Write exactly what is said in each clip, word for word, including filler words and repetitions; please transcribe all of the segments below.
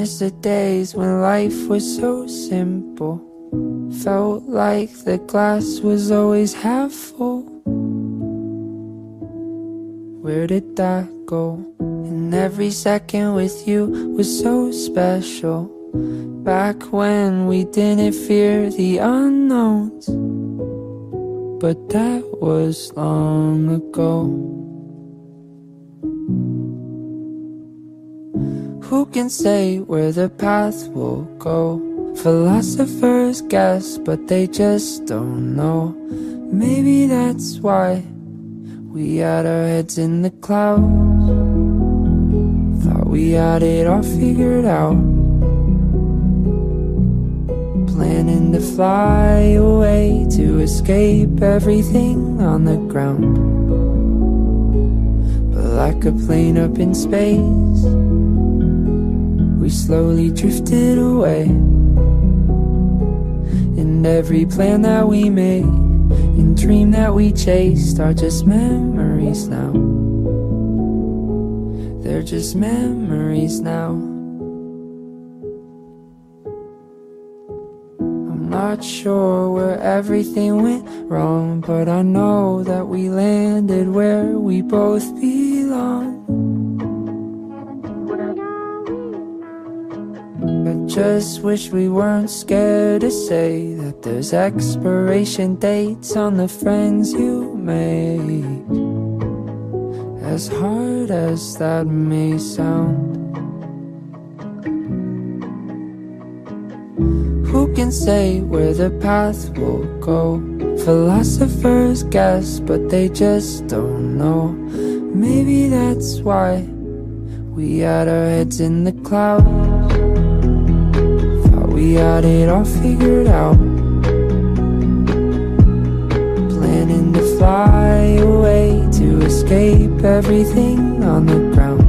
miss the days when life was so simple. Felt like the glass was always half full. Where did that go? And every second with you was so special. Back when we didn't fear the unknowns. But that was long ago. Who can say where the path will go? Philosophers guess, but they just don't know. Maybe that's why we had our heads in the clouds. Thought we had it all figured out. Planning to fly away to escape everything on the ground. But like a plane up in space, we slowly drifted away. And every plan that we made and dream that we chased are just memories now. They're just memories now. I'm not sure where everything went wrong, but I know that we landed where we both belong. I just wish we weren't scared to say that there's expiration dates on the friends you made. As hard as that may sound, who can say where the path will go? Philosophers guess, but they just don't know. Maybe that's why we had our heads in the clouds. We had it all figured out. Planning to fly away to escape everything on the ground.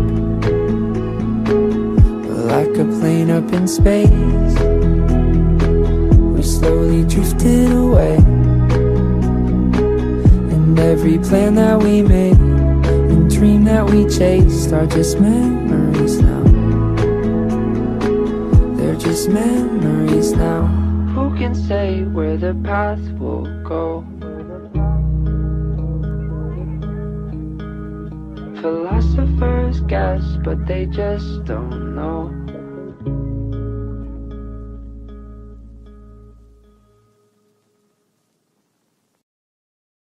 But like a plane up in space, we slowly drifted away. And every plan that we made and dream that we chased are just memories now. Just memories now. Who can say where the path will go? Philosophers guess, but they just don't know.